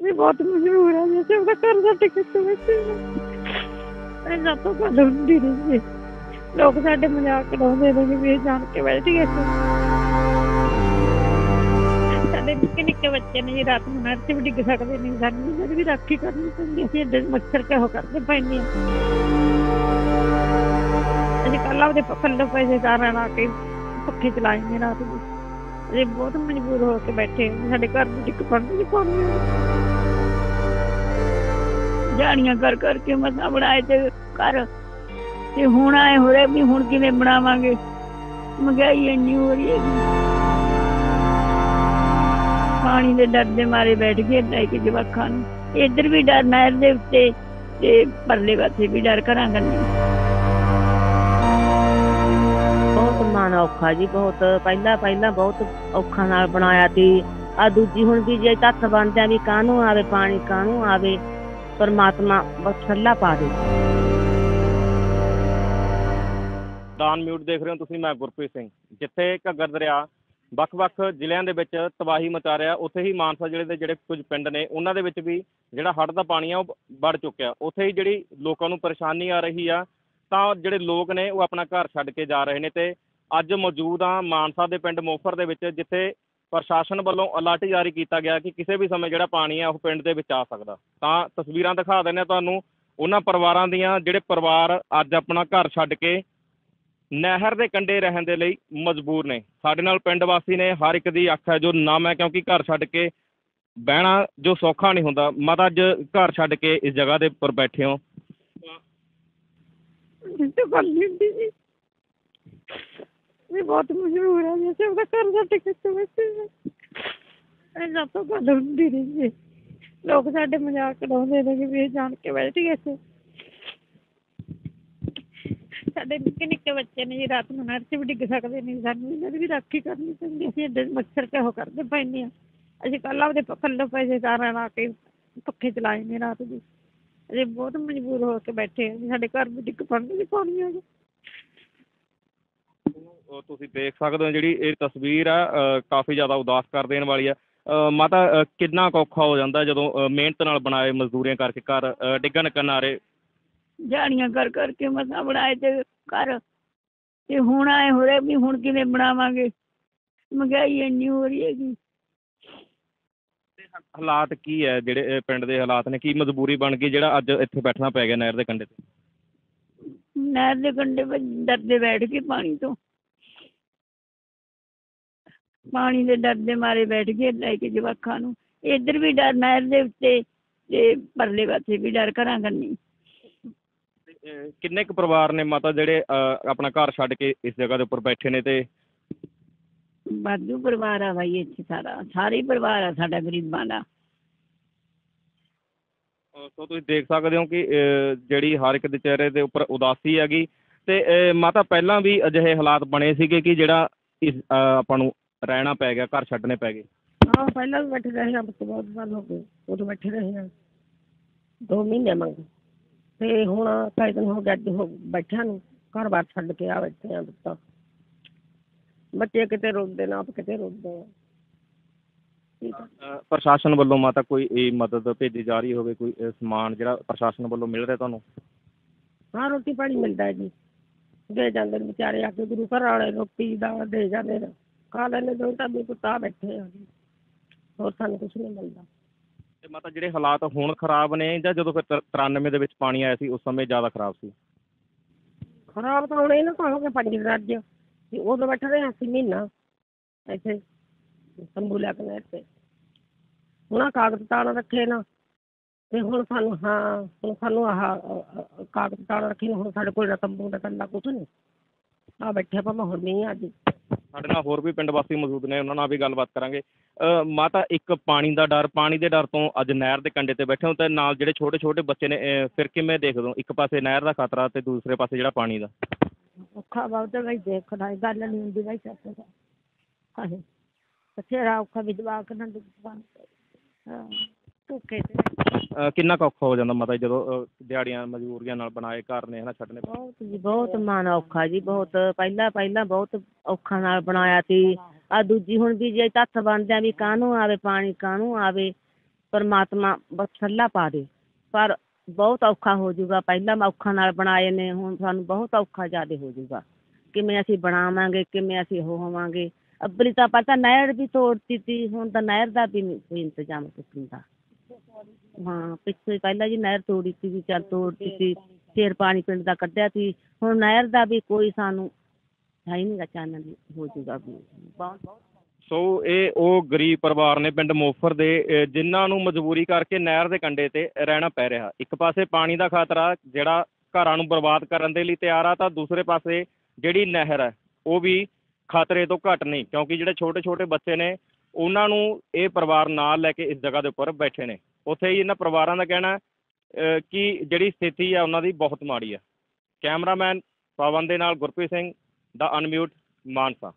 ਵੀ ਬਹੁਤ ਮਜਬੂਰ ਆ ਜੀ ਉਹਦਾ ਘਰ ਦਾ ਟਿਕਟ ਵਿੱਚ ਇਹਨਾਂ ਤੋਂ ਗੱਲ ਹੁੰਦੀ ਨਹੀਂ ਸੀ। ਲੋਕ ਸਾਡੇ ਮਜ਼ਾਕ ਉਡਾਉਂਦੇ ਨੇ ਵੀ ਇਹ ਜਾਣ ਕੇ ਬੈਠ ਗਏ ਸਾਡੇ ਨਿੱਕੇ ਨਿੱਕੇ ਬੱਚੇ ਨੇ ਜੀ ਰਾਤ ਨੂੰ ਨਹਿਰ 'ਚ ਵੀ ਡਿੱਗ ਸਕਦੇ ਨੇ ਸਾਨੂੰ ਇਹਨਾਂ ਵੀ ਰਾਖੀ ਕਰਨੀ ਪੈਂਦੀ ਅਸੀਂ ਏਡੇ ਮੱਛਰ ਕਿਹੋ ਕਰਦੇ ਪੈਂਦੇ ਹਾਂ। ਅਸੀਂ ਕੱਲ੍ਹ ਆਪਦੇ ਪੱਖੇ ਪੈਸੇ ਸਾਰਾ ਲਾ ਕੇ ਪੱਖੇ ਚਲਾਏ ਨੇ ਰਾਤ ਨੂੰ ਅਸੀਂ ਬਹੁਤ ਮਜਬੂਰ ਹੋ ਕੇ ਬੈਠੇ ਸਾਡੇ ਘਰ ਦੀ ਡਿੱਗ ਪੜ੍ਹਨੀ ਨਹੀਂ ਪਾਉਣੀ ਜਾਣੀਆਂ ਕਰ ਕਰਕੇ ਮਸਾਂ ਬਣਾਏ ਤੇ ਘਰ ਤੇ ਹੁਣ ਆਏ ਹੋ ਰਹੇ ਵੀ ਹੁਣ ਕਿਵੇਂ ਬਣਾਵਾਂਗੇ ਮਹਿੰਗਾਈ ਇੰਨੀ ਹੋ ਰਹੀ ਹੈਗੀ ਪਾਣੀ ਦੇ ਡਰ ਦੇ ਮਾਰੇ ਬੈਠ ਗਏ ਲੈ ਕੇ ਜਵਾਕਾਂ ਨੂੰ ਇੱਧਰ ਵੀ ਡਰ ਨਹਿਰ ਦੇ ਉੱਤੇ ਤੇ ਪਰਲੇ ਪਾਸੇ ਵੀ ਡਰ ਕਰਾਂਗੇ ਬਹੁਤ ਮਨ ਔਖਾ ਜੀ ਬਹੁਤ ਪਹਿਲਾਂ ਬਹੁਤ ਔਖਾ ਨਾਲ ਬਣਾਇਆ ਸੀ ਆ ਦੂਜੀ ਹੁਣ ਵੀ ਜੇ ਤੱਥ ਬਣਦਿਆਂ ਵੀ ਕਾਹਨੂੰ ਆਵੇ ਪਾਣੀ ਕਾਹਨੂੰ ਆਵੇ ਪਰਮਾਤਮਾ ਬਸ ਠੱਲਾ ਪਾ ਦੇ। ਡਾਨ ਮਿਊਟ ਦੇਖ ਰਹੇ ਹੋ ਤੁਸੀਂ ਮੈਂ ਗੁਰਪ੍ਰੀਤ ਸਿੰਘ ਜਿੱਥੇ ਘੱਗਰ ਦਰਿਆ ਵੱਖ-ਵੱਖ ਜ਼ਿਲ੍ਹਿਆਂ ਦੇ ਵਿੱਚ ਤਬਾਹੀ ਮਚਾ ਰਿਹਾ ਉੱਥੇ ਹੀ ਮਾਨਸਾ ਜ਼ਿਲ੍ਹੇ ਦੇ ਜਿਹੜੇ ਕੁਝ ਪਿੰਡ ਨੇ ਉਹਨਾਂ ਦੇ ਵਿੱਚ ਵੀ ਜਿਹੜਾ ਹੜ੍ਹ ਦਾ ਪਾਣੀ ਆ ਉਹ ਵੜ ਚੁੱਕਿਆ ਉੱਥੇ ਹੀ ਜਿਹੜੀ ਲੋਕਾਂ ਨੂੰ ਪਰੇਸ਼ਾਨੀ ਆ ਰਹੀ ਆ ਤਾਂ ਜਿਹੜੇ ਲੋਕ ਨੇ ਉਹ ਆਪਣਾ ਘਰ ਛੱਡ ਕੇ ਜਾ ਰਹੇ ਨੇ ਤੇ ਅੱਜ ਮੌਜੂਦ ਆ ਮਾਨਸਾ ਦੇ ਪਿੰਡ ਮੋਫਰ ਦੇ ਵਿੱਚ ਜਿੱਥੇ ਪ੍ਰਸ਼ਾਸਨ ਵੱਲੋਂ ਅਲਰਟ ਜਾਰੀ ਕੀਤਾ ਗਿਆ ਕਿ ਕਿਸੇ ਵੀ ਸਮੇਂ ਜਿਹੜਾ ਪਾਣੀ ਆ ਉਹ ਪਿੰਡ ਦੇ ਵਿੱਚ ਆ ਸਕਦਾ ਤਾਂ ਤਸਵੀਰਾਂ ਦਿਖਾ ਦਿੰਦੇ ਹਾਂ ਤੁਹਾਨੂੰ ਉਹਨਾਂ ਪਰਿਵਾਰਾਂ ਦੀਆਂ ਜਿਹੜੇ ਪਰਿਵਾਰ ਅੱਜ ਆਪਣਾ ਘਰ ਛੱਡ ਕੇ ਨਹਿਰ ਦੇ ਕੰਢੇ ਰਹਿਣ ਦੇ ਲਈ ਮਜਬੂਰ ਨੇ ਸਾਡੇ ਨਾਲ ਪਿੰਡ ਵਾਸੀ ਨੇ ਹਰ ਇੱਕ ਦੀ ਅੱਖ ਹੈ ਜੋ ਨਾਮ ਹੈ ਕਿਉਂਕਿ ਘਰ ਛੱਡ ਕੇ ਬਹਿਣਾ ਜੋ ਸੌਖਾ ਨਹੀਂ ਹੁੰਦਾ ਮਾਤਾ ਅੱਜ ਘਰ ਛੱਡ ਕੇ ਇਸ ਜਗ੍ਹਾ ਦੇ ਉੱਪਰ ਬੈਠੇ ਹੋ ਵੀ ਬਹੁਤ ਮਸ਼ਹੂਰ ਹੈ ਜੀ ਉਹਦਾ ਘਰ ਦਾ ਟਿਕਟ ਵਿੱਚ ਇਹਨਾਂ ਤੋਂ ਗੱਲ ਹੁੰਦੀ ਨਹੀਂ ਜੀ ਲੋਕ ਸਾਡੇ ਮਜ਼ਾਕ ਉਡਾਉਂਦੇ ਨੇ ਵੀ ਇਹ ਜਾਣ ਕੇ ਬੈਠ ਗਏ ਸਾਡੇ ਨਿੱਕੇ ਨਿੱਕੇ ਬੱਚੇ ਨੇ ਜੀ ਰਾਤ ਨੂੰ ਨਹਿਰ 'ਚ ਵੀ ਡਿੱਗ ਸਕਦੇ ਨੇ ਸਾਨੂੰ ਇਹਨਾਂ ਦੀ ਵੀ ਰਾਖੀ ਕਰਨੀ ਪੈਂਦੀ ਅਸੀਂ ਏਡੇ ਮੱਛਰ ਕਿਹੋ ਕਰਦੇ ਪੈਂਦੇ ਹਾਂ ਅਸੀਂ ਕੱਲ੍ਹ ਆਪਦੇ ਪੱਖੇ ਪੈਸੇ ਸਾਰਾ ਲਾ ਕੇ ਪੱਖੇ ਚਲਾਏ ਨੇ ਰਾਤ ਨੂੰ ਅਸੀਂ ਬਹੁਤ ਮਜਬੂਰ ਹੋ ਕੇ ਬੈਠੇ ਹਾਂ ਸਾਡੇ ਘਰ ਦੀ ਡਿੱਗ ਪੜ੍ਹਨੀ ਨਹੀਂ ਪਾਉਣੀ ਹੈਗੀ ਤੁਸੀਂ ਦੇਖ ਸਕਦੇ ਹੋ ਜਿਹੜੀ ਇਹ ਤਸਵੀਰ ਆ ਕਾਫੀ ਜ਼ਿਆਦਾ ਉਦਾਸ ਕਰ ਦੇਣ ਵਾਲੀ ਆ ਮਾਤਾ ਕਿੰਨਾ ਕੁ ਔਖਾ ਹੋ ਜਾਂਦਾ ਜਦੋਂ ਮਿਹਨਤ ਨਾਲ ਬਣਾਏ ਮਜ਼ਦੂਰੀਆਂ ਕਰਕੇ ਘਰ ਡਿੱਗਣ ਕਿਨਾਰੇ ਜਾਣੀਆਂ ਕਰ ਕਰਕੇ ਮਸਾਂ ਬਣਾਏ ਤੇ ਘਰ ਤੇ ਹੁਣ ਆਏ ਹੋ ਰਹੇ ਵੀ ਹੁਣ ਕਿਵੇਂ ਬਣਾਵਾਂਗੇ ਮਹਿੰਗਾਈ ਇੰਨੀ ਹੋ ਰਹੀ ਹੈਗੀ ਹਾਲਾਤ ਕੀ ਹੈ ਜਿਹੜੇ ਪਿੰਡ ਦੇ ਹਾਲਾਤ ਨੇ ਕੀ ਮਜਬੂਰੀ ਬਣ ਗਈ ਜਿਹੜਾ ਅੱਜ ਇੱਥੇ ਬੈਠਣਾ ਪੈ ਗਿਆ ਨਹਿਰ ਦੇ ਕੰਢੇ ਤੇ ਨਹਿਰ ਦੇ ਕੰਢੇ ਡਰਦੇ ਬੈਠ ਕੇ ਪਾਣੀ ਤੋਂ ਪਾਣੀ ਦੇ ਡਰ ਦੇ ਮਾਰੇ ਬੈਠ ਗਏ ਲੈ ਕੇ ਜਵਾਕਾਂ ਨੂੰ ਇੱਧਰ ਵੀ ਡਰ ਨਹਿਰ ਦੇ ਉੱਤੇ ਤੇ ਪਰਲੇ ਪਾਸੇ ਵੀ ਡਰ ਕਰਾਂ ਕਰਨੀ ਕਿੰਨੇ ਕੁ ਪਰਿਵਾਰ ਨੇ ਮਾਤਾ ਜਿਹੜੇ ਆਪਣਾ ਘਰ ਛੱਡ ਕੇ ਇਸ ਜਗ੍ਹਾ ਦੇ ਉੱਪਰ ਬੈਠੇ ਨੇ ਤੇ ਵਾਧੂ ਪਰਿਵਾਰ ਆ ਬਾਈ ਇੱਥੇ ਸਾਰੇ ਪਰਿਵਾਰ ਆ ਸਾਡਾ ਗਰੀਬਾਂ ਦਾ ਸੋ ਤੁਸੀਂ ਦੇਖ ਸਕਦੇ ਹੋ ਕਿ ਜਿਹੜੀ ਹਰ ਇੱਕ ਦੇ ਚਿਹਰੇ ਦੇ ਉੱਪਰ ਉਦਾਸੀ ਹੈਗੀ ਤੇ ਮਾਤਾ ਪਹਿਲਾਂ ਵੀ ਅਜਿਹੇ ਹਾਲਾਤ ਬਣੇ ਸੀਗੇ ਕਿ ਜਿਹੜਾ ਇਸ ਆਪਾਂ ਨੂੰ ਰਹਿਣਾ ਪੈ ਗਿਆ ਘਰ ਛੱਡਣੇ ਪੈ ਗਏ ਹਾਂ ਪਹਿਲਾਂ ਵੀ ਬੈਠੇ ਰਹੇ ਹਾਂ ਬਹੁਤ ਸਾਲ ਹੋ ਗਏ ਉਦੋਂ ਬੈਠੇ ਰਹੇ ਹਾਂ 2 ਮਹੀਨੇ ਮੰਗ ਤੇ ਹੁਣ ਕਈ ਦਿਨ ਹੋ ਗਏ ਅੱਜ ਬੈਠਿਆਂ ਨੂੰ ਘਰ ਬਾਰ ਛੱਡ ਕੇ ਆ ਬੈਠੇ ਆ ਦਿੱਤਾ ਬੱਚੇ ਕਿਤੇ ਰੋਂਦੇ ਨਾ ਆਪ ਕਿਤੇ ਰੋਂਦੇ ਆ ਪ੍ਰਸ਼ਾਸਨ ਵੱਲੋਂ ਮਾਤਾ ਕੋਈ ਇਹ ਮਦਦ ਭੇਜੀ ਜਾ ਰਹੀ ਹੋਵੇ ਕੋਈ ਸਮਾਨ ਜਿਹੜਾ ਪ੍ਰਸ਼ਾਸਨ ਵੱਲੋਂ ਮਿਲ ਰਿਹਾ ਤੁਹਾਨੂੰ ਹਾਂ ਰੋਟੀ ਪਾਣੀ ਮਿਲਦਾ ਜੀ ਦੇ ਜਾਂਦੇ ਨੇ ਵਿਚਾਰੇ ਆ ਕੇ ਗੁਰੂ ਘਰ ਵਾਲੇ ਰੋਟੀ ਦਾ ਦੇ ਜਾਂਦੇ ਨੇ ਖਾ ਲੈਂਦੇ ਦੋ ਤਾਂ ਵੀ ਕੁੱਤਾ ਬੈਠੇ ਆ ਹੋਰ ਸਾਨੂੰ ਕੁਛ ਨਹੀਂ ਮਿਲਦਾ ਤੇ ਮਾਤਾ ਜਿਹੜੇ ਹਾਲਾਤ ਹੁਣ ਖਰਾਬ ਨੇ ਜਾਂ ਜਦੋਂ ਫਿਰ 93 ਦੇ ਵਿੱਚ ਪਾਣੀ ਆਇਆ ਸੀ ਉਸ ਸਮੇਂ ਜ਼ਿਆਦਾ ਖਰਾਬ ਸੀ ਖਰਾਬ ਤਾਂ ਹੁਣ ਇਹਨਾਂ ਤਾਂ ਹੋ ਗਏ 5 ਰੱਜ ਤੇ ਉਦੋਂ ਬੈਠੇ ਰਹੇ ਅਸੀਂ ਮਹੀਨਾ ਇੱਥੇ ਤੰਬੂ ਲੈ ਕੇ ਤੇ ਹੁਣ ਕਾਗਜ਼ ਤਾਣ ਰੱਖੇ ਨਾ ਤੇ ਹੁਣ ਸਾਨੂੰ ਆਹ ਕਾਗਜ਼ ਤਾਣ ਰੱਖੇ ਹੁਣ ਸਾਡੇ ਕੋਲ ਤੰਬੂ ਦਾ ਕੰਡਾ ਕੁਛ ਨਹੀਂ ਆ ਬੈਠੇ ਆਪਾਂ ਹੁਣ ਨਹੀਂ ਅੱਜ ਸਾਡੇ ਨਾਲ ਹੋਰ ਵੀ ਪਿੰਡ ਵਾਸੀ ਮੌਜੂਦ ਨੇ ਉਹਨਾਂ ਨਾਲ ਵੀ ਗੱਲਬਾਤ ਕਰਾਂਗੇ ਮਾਤਾ ਇੱਕ ਪਾਣੀ ਦੇ ਡਰ ਤੋਂ ਅੱਜ ਨਹਿਰ ਦੇ ਕੰਢੇ ਤੇ ਬੈਠੇ ਹੋ ਤੇ ਨਾਲ ਜਿਹੜੇ ਛੋਟੇ ਛੋਟੇ ਬੱਚੇ ਨੇ ਫਿਰ ਕਿਵੇਂ ਦੇਖਦੇ ਹੋ ਇੱਕ ਪਾਸੇ ਨਹਿਰ ਦਾ ਖਤਰਾ ਤੇ ਦੂਸਰੇ ਪਾਸੇ ਜਿਹੜਾ ਪਾਣੀ ਦਾ ਔਖਾ ਬਹੁਤ ਬਾਈ ਦੇਖਣਾ ਗੱਲ ਨਹੀਂ ਹੁੰਦੀ ਬਾਈ ਸਾਡੇ ਬਥੇਰਾ ਔਖਾ ਵੀ ਜਵਾਕ ਨਾ ਧੋਖੇ ਤੇ ਕਿੰਨਾ ਕੁ ਔਖਾ ਹੋ ਜਾਂਦਾ ਮਾਤਾ ਜਦੋਂ ਦਿਹਾੜੀਆਂ ਮਜ਼ਦੂਰੀਆਂ ਨਾਲ ਬਣਾਏ ਘਰ ਨੇ ਹਨਾ ਛੱਡਣੇ ਬਹੁਤ ਜੀ ਬਹੁਤ ਮਨ ਔਖਾ ਜੀ ਬਹੁਤ ਪਹਿਲਾਂ ਬਹੁਤ ਔਖਾ ਨਾਲ ਬਣਾਇਆ ਸੀ ਆ ਦੂਜੀ ਹੁਣ ਵੀ ਜੇ ਤੱਥ ਬਣਦਿਆਂ ਵੀ ਕਾਹਨੂੰ ਆਵੇ ਪਾਣੀ ਕਾਹਨੂੰ ਆਵੇ ਪਰਮਾਤਮਾ ਬਸ ਥੱਲਾ ਪਾ ਦੇ। ਪਰ ਬਹੁਤ ਔਖਾ ਹੋ ਜਾਊਗਾ, ਪਹਿਲਾਂ ਔਖਾ ਨਾਲ ਬਣਾਏ ਨੇ, ਹੁਣ ਸਾਨੂੰ ਬਹੁਤ ਔਖਾ ਜ਼ਿਆਦਾ ਹੋ ਜਾਊਗਾ। ਕਿਵੇਂ ਅਸੀਂ ਬਣਾਵਾਂਗੇ, ਕਿਵੇਂ ਅਸੀਂ ਉਹ ਹੋਵਾਂਗੇ। ਅੱਬਲੀ ਤਾਂ ਪਤਾ ਨਹਿਰ ਵੀ ਤੋੜਤੀ ਤੀ, ਹੁਣ ਤਾਂ ਨਹਿਰ ਦਾ ਵੀ ਨਹੀਂ ਕੋਈ ਇੰਤਜ਼ਾਮ ਟੁੱਟਣ ਦਾ। ਹਾਂ ਪਿੱਛੇ ਪਹਿਲਾਂ ਜੀ ਨਹਿਰ ਤੋੜੀ ਤੀ ਵੀ ਚੱਲ ਤੋੜਤੀ ਸੀ, ਫਿਰ ਪਾਣੀ ਪਿੰਡ ਦਾ ਕੱਢਿਆ ਸੀ। ਹੁਣ ਨਹਿਰ ਦਾ ਵੀ ਕੋਈ ਸਾਨੂੰ ਹੈ ਹੀ ਨਹੀਂ ਗਾ ਚਾਨਣ ਹੋ ਜਾਊਗਾ ਵੀ ਬਹੁਤ। ਸੋ ਇਹ ਉਹ ਗਰੀਬ ਪਰਿਵਾਰ ਨੇ ਪਿੰਡ ਮੋਫਰ ਦੇ ਜਿਨ੍ਹਾਂ ਨੂੰ ਮਜਬੂਰੀ ਕਰਕੇ ਨਹਿਰ ਦੇ ਕੰਢੇ 'ਤੇ ਰਹਿਣਾ ਪੈ ਰਿਹਾ। ਇੱਕ ਪਾਸੇ ਪਾਣੀ ਦਾ ਖਤਰਾ ਜਿਹੜਾ ਘਰਾਂ ਨੂੰ ਬਰਬਾਦ ਕਰਨ ਦੇ ਲਈ ਤਿਆਰ ਆ, ਤਾਂ ਦੂਸਰੇ ਪਾਸੇ ਜਿਹੜੀ ਨਹਿਰ ਹੈ ਉਹ ਵੀ ਖਤਰੇ ਤੋਂ ਘੱਟ ਨਹੀਂ, ਕਿਉਂਕਿ ਜਿਹੜੇ ਛੋਟੇ ਛੋਟੇ ਬੱਚੇ ਨੇ ਉਹਨਾਂ ਨੂੰ ਇਹ ਪਰਿਵਾਰ ਨਾਲ ਲੈ ਕੇ ਇਸ ਜਗ੍ਹਾ ਦੇ ਉੱਪਰ ਬੈਠੇ ਨੇ। ਉੱਥੇ ਹੀ ਇਹਨਾਂ ਪਰਿਵਾਰਾਂ ਦਾ ਕਹਿਣਾ ਕਿ ਜਿਹੜੀ ਸਥਿਤੀ ਆ ਉਹਨਾਂ ਦੀ ਬਹੁਤ ਮਾੜੀ ਆ। ਕੈਮਰਾਮੈਨ ਪਵਨ ਦੇ ਨਾਲ ਗੁਰਪ੍ਰੀਤ ਸਿੰਘ ਦਾ ਅਨਮਿਊਟ ਮਾਨਸਾ।